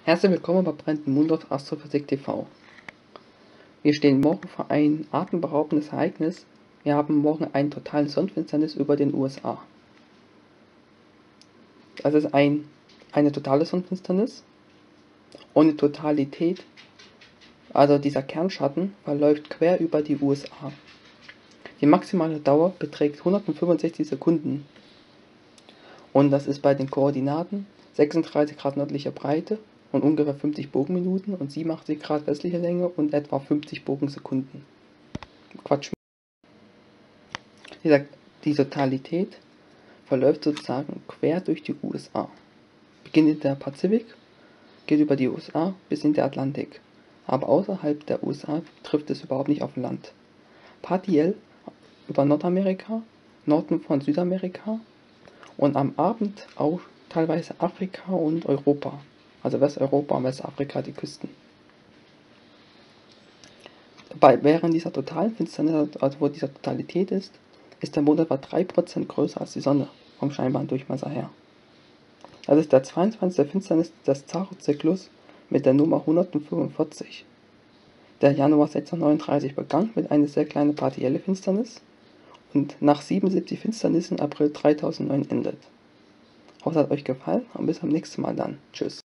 Herzlich willkommen bei Brandon Mundorf Astrophysik TV. Wir stehen morgen vor ein atemberaubendes Ereignis. Wir haben morgen eine totale Sonnenfinsternis über den USA. Das ist eine totale Sonnenfinsternis ohne Totalität, also dieser Kernschatten verläuft quer über die USA. Die maximale Dauer beträgt 165 Sekunden und das ist bei den Koordinaten 36 Grad nördliche Breite und ungefähr 50 Bogenminuten und 87 Grad westliche Länge und etwa 50 Bogensekunden. Quatsch. Die Totalität verläuft sozusagen quer durch die USA. Beginnt in der Pazifik, geht über die USA bis in den Atlantik. Aber außerhalb der USA trifft es überhaupt nicht auf Land. Partiell über Nordamerika, Norden von Südamerika und am Abend auch teilweise Afrika und Europa. Also Westeuropa und Westafrika, die Küsten. Während dieser totalen Finsternis, also wo dieser Totalität ist der Mond etwa 3% größer als die Sonne vom scheinbaren Durchmesser her. Das ist der 22. Finsternis des Zaru-Zyklus mit der Nummer 145. Der Januar 1639 begann mit einer sehr kleinen partielle Finsternis und nach 77 Finsternissen April 3009 endet. Ich hoffe, es hat euch gefallen und bis zum nächsten Mal dann. Tschüss.